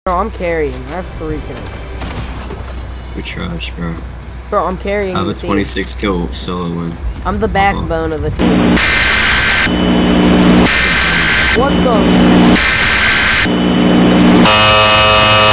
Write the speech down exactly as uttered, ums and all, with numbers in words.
Bro, I'm carrying. I have three kills. You're trash, bro. Bro, I'm carrying. I have the a twenty-six team. kill solo win. I'm the backbone uh-huh. of the team. What the?